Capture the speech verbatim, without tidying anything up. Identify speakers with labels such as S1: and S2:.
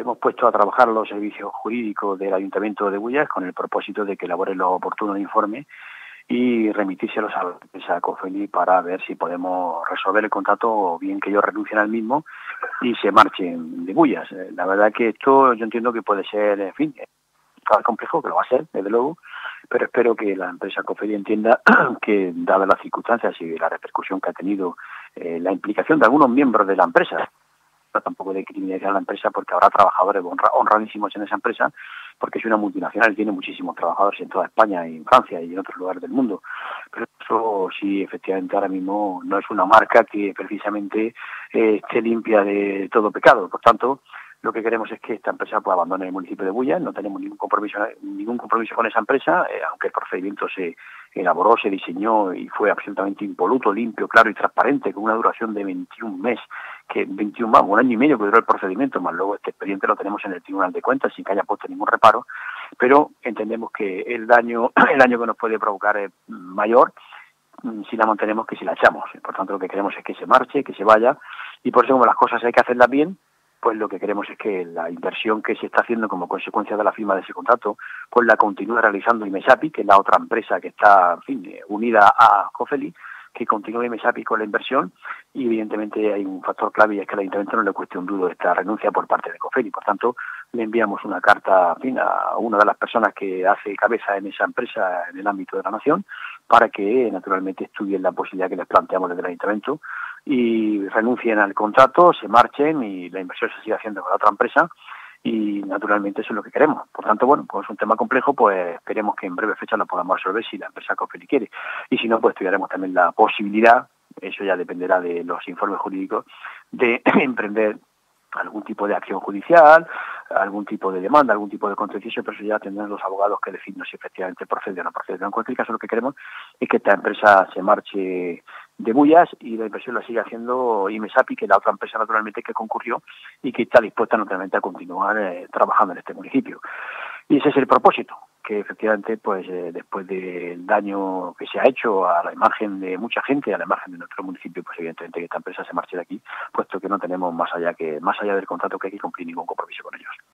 S1: Hemos puesto a trabajar los servicios jurídicos del Ayuntamiento de Bullas con el propósito de que elaboren los oportunos informes y remitírselos a la empresa Cofeli para ver si podemos resolver el contrato o bien que ellos renuncien al mismo y se marchen de Bullas. La verdad que esto yo entiendo que puede ser, en fin, cada complejo, que lo va a ser, desde luego, pero espero que la empresa Cofeli entienda que, dadas las circunstancias y la repercusión que ha tenido eh, la implicación de algunos miembros de la empresa, tampoco de criminalizar a la empresa porque habrá trabajadores honra, honradísimos en esa empresa, porque es una multinacional y tiene muchísimos trabajadores en toda España y en Francia y en otros lugares del mundo. Pero eso sí, efectivamente, ahora mismo no es una marca que precisamente eh, esté limpia de todo pecado. Por tanto, lo que queremos es que esta empresa pues abandone el municipio de Bullas. No tenemos ningún compromiso ningún compromiso con esa empresa, eh, aunque el procedimiento se elaboró, se diseñó y fue absolutamente impoluto, limpio, claro y transparente, con una duración de veintiún meses, que veintiún, vamos, un año y medio que duró el procedimiento, más luego este expediente lo tenemos en el Tribunal de Cuentas sin que haya puesto ningún reparo, pero entendemos que el daño, el daño que nos puede provocar es mayor si la mantenemos que si la echamos. Por tanto, lo que queremos es que se marche, que se vaya, y por eso, como las cosas hay que hacerlas bien, pues lo que queremos es que la inversión que se está haciendo como consecuencia de la firma de ese contrato, pues la continúe realizando Imesapi, que es la otra empresa que está, en fin, unida a Cofeli, que continúe Imesapi con la inversión, y evidentemente hay un factor clave y es que al Ayuntamiento no le cueste un duro esta renuncia por parte de Cofeli. Por tanto, le enviamos una carta, en fin, a una de las personas que hace cabeza en esa empresa en el ámbito de la nación, para que naturalmente estudien la posibilidad que les planteamos desde el Ayuntamiento y renuncien al contrato, se marchen y la inversión se siga haciendo con la otra empresa, y naturalmente eso es lo que queremos. Por tanto, bueno, pues es un tema complejo, pues esperemos que en breve fecha lo podamos resolver si la empresa Cofeli quiere, y si no, pues estudiaremos también la posibilidad, eso ya dependerá de los informes jurídicos, de emprender algún tipo de acción judicial, algún tipo de demanda, algún tipo de contencioso, pero eso ya tendrán los abogados que definan si efectivamente procede o no procede. Pero en cualquier caso, lo que queremos es que esta empresa se marche de Bullas y la inversión la sigue haciendo Imesapi, que es la otra empresa naturalmente que concurrió y que está dispuesta naturalmente a continuar eh, trabajando en este municipio. Y ese es el propósito, que efectivamente, pues eh, después del daño que se ha hecho a la imagen de mucha gente, a la imagen de nuestro municipio, pues evidentemente que esta empresa se marche de aquí, puesto que no tenemos más allá que más allá del contrato que hay que cumplir ningún compromiso con ellos.